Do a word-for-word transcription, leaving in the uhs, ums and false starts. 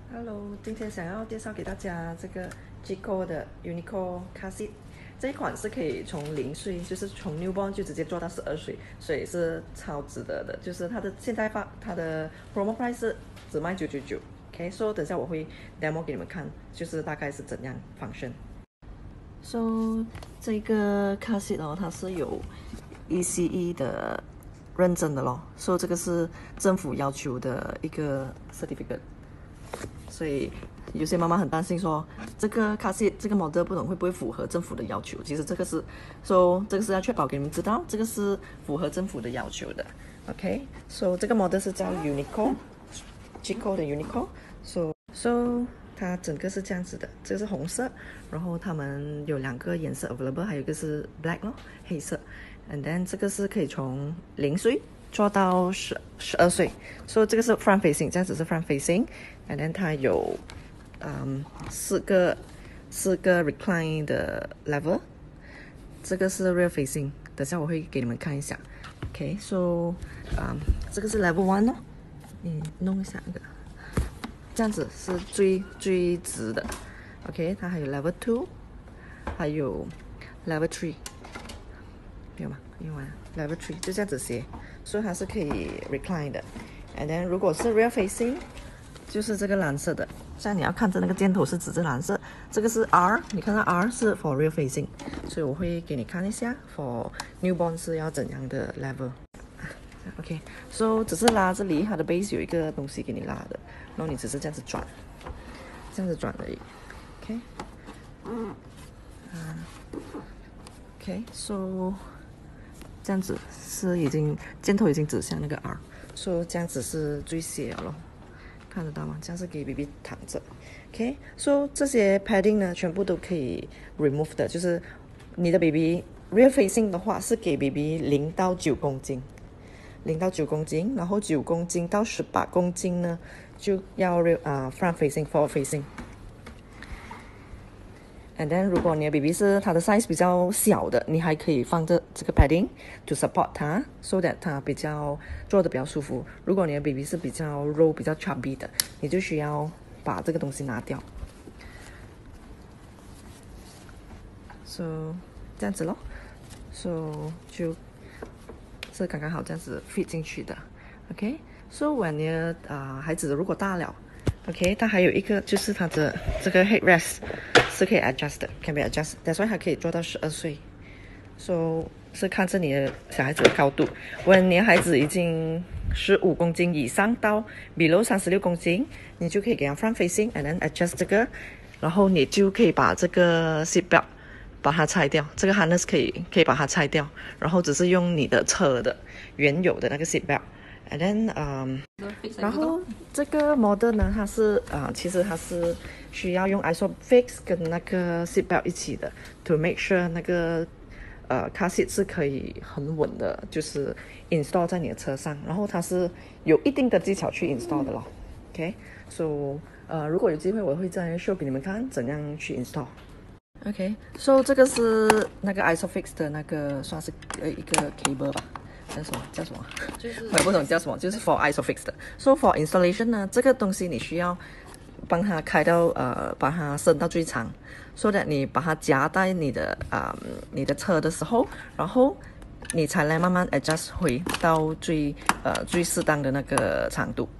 Hello， 今天想要介绍给大家这个 Chicco 的 Unico Car Seat， 这一款是可以从零岁，就是从 newborn 就直接做到十二岁，所以是超值得的。就是它的现在发它的 promo price 是只卖九九九 ，OK， 所以等下我会 demo 给你们看，就是大概是怎样 function。So 这个 Car Seat 哦，它是有 E C E 的认证的咯，所以这个是政府要求的一个 certificate。所以有些妈妈很担心说，这个 car seat 这个 model 不懂会不会符合政府的要求？其实这个是，说、so, 这个是要确保给你们知道，这个是符合政府的要求的。OK，so、这个 model 是叫 Unico Chicco 的 Unico，so so 它整个是这样子的，这个是红色，然后他们有两个颜色 available， 还有一个是 black 咯，黑色。And then 这个是可以从零岁做到十十二岁，所以这个是 front facing， 这样子是 front facing。And then 它有，嗯，四个四个 recline 的 level， 这个是 rear facing， 等下我会给你们看一下。OK，so， 嗯，这个是 level one 咯，你弄一下那个，这样子是最最直的。OK， 它还有 level two， 还有 level three， 没有吗？用完 level three 就这样子写，所以它是可以 recline 的。And then 如果是 rear facing，就是这个蓝色的，像你要看着那个箭头是指着蓝色，这个是 R， 你看到 R 是 for rear facing， 所以我会给你看一下 for newborn 是要怎样的 level。OK，so 只是拉这里，它的 base 有一个东西给你拉的，然后你只是这样子转，这样子转而已。OK， 嗯，啊 ，OK，so 这样子是已经箭头已经指向那个 R，so 这样子是最斜了咯。看得到吗？这样是给 B B 躺着 ，OK，so 这些 padding 呢，全部都可以 remove 的，就是你的 baby rear facing 的话是给 B B 零到九公斤，零到九公斤，然后九公斤到十八公斤呢就要 rear 啊、uh, front facing forward facing。And then 如果你的 baby 是它的 size 比较小的，你还可以放着这个 padding to support 它 ，so that 它比较做的比较舒服。如果你的 baby 是比较肉、比较 chubby 的，你就需要把这个东西拿掉。So 这样子咯 ，so 就是刚刚好这样子 fit 进去的。OK，so when 你的啊、呃、孩子如果大了 ，OK， 它还有一个就是它的这个 headrest。是可以 adjust 的 ，can be adjust， that's why 它可以做到十二岁。So 是看着你的小孩子的高度。When 你的孩子已经十五公斤以上到 below 三十六公斤，你就可以给他 front facing，and then adjust 这个，然后你就可以把这个 seat belt 把它拆掉，这个 harness 可以可以把它拆掉，然后只是用你的车的原有的那个 seat belt。And then， 嗯、um, 然后这个 model 呢，它是啊、呃，其实它是需要用 isofix 跟那个 seat belt 一起的 ，to make sure 那个呃 car seat 是可以很稳的，就是 install 在你的车上。然后它是有一定的技巧去 install 的咯。OK，so 呃，如果有机会，我会再 show 给你们看怎样去 install。OK，so 这个是那个 isofix 的那个算是呃一个 cable 吧。叫什么？叫什么？就是我也不懂叫什么，就是 for isofix 的。So for installation 呢，这个东西你需要帮它开到呃，把它伸到最长 ，so that 你把它夹在你的啊、呃、你的车的时候，然后你才来慢慢 adjust 回到最呃最适当的那个长度。